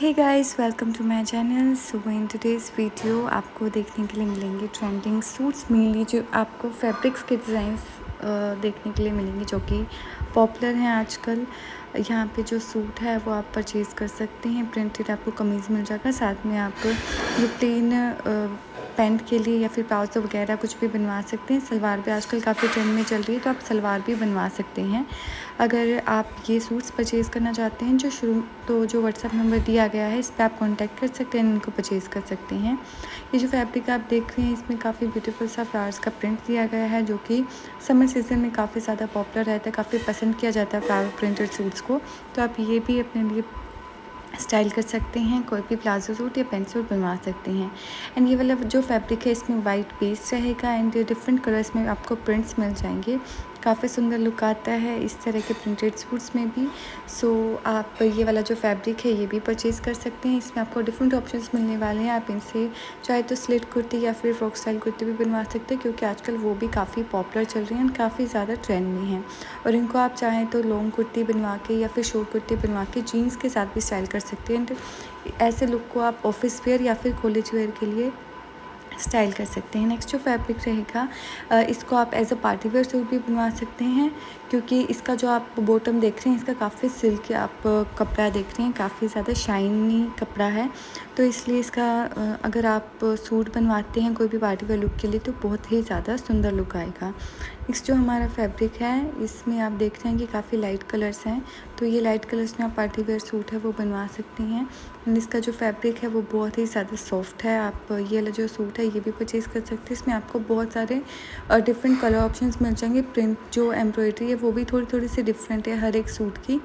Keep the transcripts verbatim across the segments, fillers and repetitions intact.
Hey guys, welcome to my channel. So in today's video आपको देखने के लिए मिलेंगे ट्रेंडिंग सूट्स, मेनली जो आपको फैब्रिक्स के डिज़ाइंस देखने के लिए मिलेंगे जो कि पॉपुलर हैं आजकल। यहाँ पे जो सूट है वो आप परचेज़ कर सकते हैं। प्रिंटेड आपको कमीज़ मिल जाएगा, साथ में आप ये प्लेन पैंट के लिए या फिर प्लाजो वगैरह कुछ भी बनवा सकते हैं। सलवार भी आजकल काफ़ी ट्रेंड में चल रही है, तो आप सलवार भी बनवा सकते हैं। अगर आप ये सूट्स परचेज़ करना चाहते हैं, जो शुरू तो जो व्हाट्सएप नंबर दिया गया है इस पर आप कांटेक्ट कर सकते हैं, इनको परचेज़ कर सकते हैं। ये जो फैब्रिक आप देख रहे हैं इसमें काफ़ी ब्यूटीफुल सा फ्लावर्स का प्रिंट दिया गया है, जो कि समर सीज़न में काफ़ी ज़्यादा पॉपुलर रहता है, काफ़ी पसंद किया जाता है फ्लावर प्रिंटेड सूट्स को। तो आप ये भी अपने लिए स्टाइल कर सकते हैं, कोई भी प्लाजो सूट या पेंट सूट बनवा सकते हैं। एंड ये वाला जो फैब्रिक है इसमें वाइट बेस रहेगा एंड डिफरेंट कलर्स में आपको प्रिंट्स मिल जाएंगे। काफ़ी सुंदर लुक आता है इस तरह के प्रिंटेड सूट्स में भी। सो so, आप ये वाला जो फैब्रिक है ये भी परचेज़ कर सकते हैं। इसमें आपको डिफरेंट ऑप्शंस मिलने वाले हैं। आप इनसे चाहे तो स्लिट कुर्ती या फिर फ्रॉक स्टाइल कुर्ती भी बनवा सकते हैं, क्योंकि आजकल वो भी काफ़ी पॉपुलर चल रही हैं एंड काफ़ी ज़्यादा ट्रेंड में हैं। और इनको आप चाहें तो लॉन्ग कुर्ती बनवा के या फिर शॉर्ट कुर्ती बनवा के जीन्स के साथ भी स्टाइल कर सकते हैं। एंड ऐसे लुक को आप ऑफिस वेयर या फिर कॉलेज वेयर के लिए स्टाइल कर सकते हैं। नेक्स्ट जो फैब्रिक रहेगा इसको आप as a party wear suit भी बनवा सकते हैं, क्योंकि इसका जो आप बॉटम देख रहे हैं इसका काफ़ी सिल्क आप कपड़ा देख रहे हैं, काफ़ी ज़्यादा शाइनी कपड़ा है। तो इसलिए इसका अगर आप सूट बनवाते हैं कोई भी पार्टी वेयर लुक के लिए तो बहुत ही ज़्यादा सुंदर लुक आएगा। नेक्स्ट जो हमारा फैब्रिक है इसमें आप देख रहे हैं कि काफ़ी लाइट कलर्स हैं, तो ये लाइट कलर्स में आप पार्टी वेयर सूट है वो बनवा सकते हैं। एंड इसका जो फैब्रिक है वो बहुत ही ज़्यादा सॉफ्ट है। आप ये वाला जो सूट है ये भी परचेज़ कर सकते हैं। इसमें आपको बहुत सारे डिफरेंट कलर ऑप्शंस मिल जाएंगे। प्रिंट जो एम्ब्रॉयडरी है वो भी थोड़ी थोड़ी सी डिफरेंट है हर एक सूट की,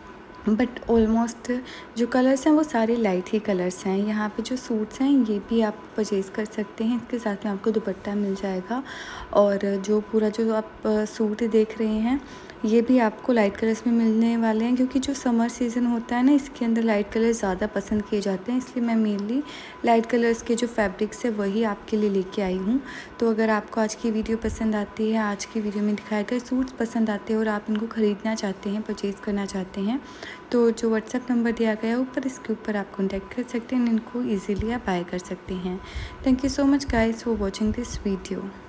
बट ऑलमोस्ट जो कलर्स हैं वो सारे लाइट ही कलर्स हैं। यहाँ पे जो सूट्स हैं ये भी आप परचेज़ कर सकते हैं। इसके साथ में आपको दुपट्टा मिल जाएगा, और जो पूरा जो आप सूट देख रहे हैं ये भी आपको लाइट कलर्स में मिलने वाले हैं, क्योंकि जो समर सीज़न होता है ना इसके अंदर लाइट कलर ज़्यादा पसंद किए जाते हैं, इसलिए मैं मेनली लाइट कलर्स के जो फैब्रिक्स है वही आपके लिए लेके आई हूँ। तो अगर आपको आज की वीडियो पसंद आती है, आज की वीडियो में दिखाए गए सूट्स पसंद आते हैं और आप इनको ख़रीदना चाहते हैं, परचेज़ करना चाहते हैं, तो जो व्हाट्सएप नंबर दिया गया है ऊपर इसके ऊपर आप कॉन्टैक्ट कर सकते हैं, इनको ईजिली आप बाय कर सकते हैं। Thank you so much guys for watching this video.